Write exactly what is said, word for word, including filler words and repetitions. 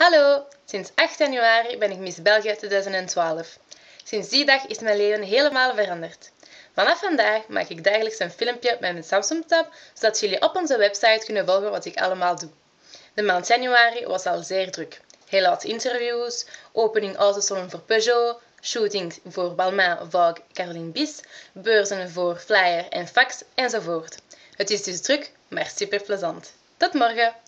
Hallo! Sinds acht januari ben ik Miss België tweeduizend twaalf. Sinds die dag is mijn leven helemaal veranderd. Vanaf vandaag maak ik dagelijks een filmpje met mijn Samsung Tab, zodat jullie op onze website kunnen volgen wat ik allemaal doe. De maand januari was al zeer druk. Heel wat interviews, opening autosalon voor Peugeot, shootings voor Balmain, Vogue, Caroline Bis, beurzen voor Flyer en Fax enzovoort. Het is dus druk, maar super plezant. Tot morgen!